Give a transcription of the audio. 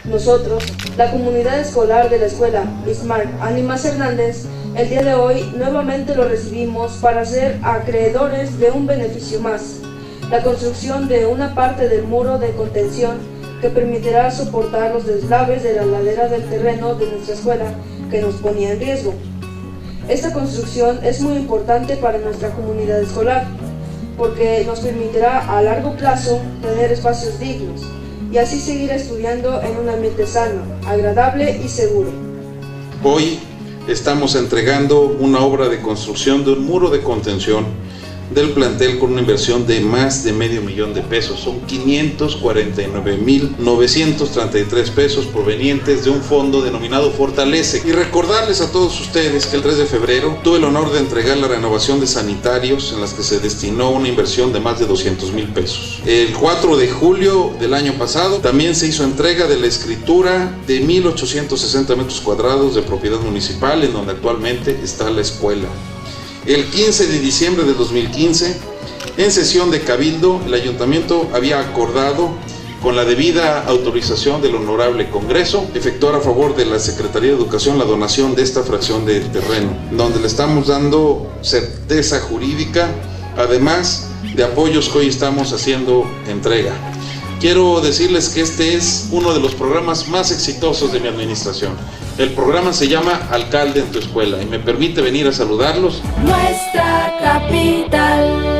Nosotros, la comunidad escolar de la escuela Bismarck Ánimas Hernández, el día de hoy nuevamente lo recibimos para ser acreedores de un beneficio más, la construcción de una parte del muro de contención que permitirá soportar los deslaves de la ladera del terreno de nuestra escuela que nos ponía en riesgo. Esta construcción es muy importante para nuestra comunidad escolar, porque nos permitirá a largo plazo tener espacios dignos y así seguir estudiando en un ambiente sano, agradable y seguro. Hoy estamos entregando una obra de construcción de un muro de contención del plantel con una inversión de más de $500,000 de pesos. Son 549,933 pesos provenientes de un fondo denominado Fortalece. Y recordarles a todos ustedes que el 3 de febrero tuve el honor de entregar la renovación de sanitarios en las que se destinó una inversión de más de $200,000 pesos. El 4 de julio del año pasado también se hizo entrega de la escritura de 1,860 metros cuadrados de propiedad municipal en donde actualmente está la escuela. El 15 de diciembre de 2015, en sesión de Cabildo, el Ayuntamiento había acordado, con la debida autorización del Honorable Congreso, efectuar a favor de la Secretaría de Educación la donación de esta fracción de terreno, donde le estamos dando certeza jurídica, además de apoyos que hoy estamos haciendo entrega. Quiero decirles que este es uno de los programas más exitosos de mi administración. El programa se llama Alcalde en tu Escuela y me permite venir a saludarlos. Nuestra capital.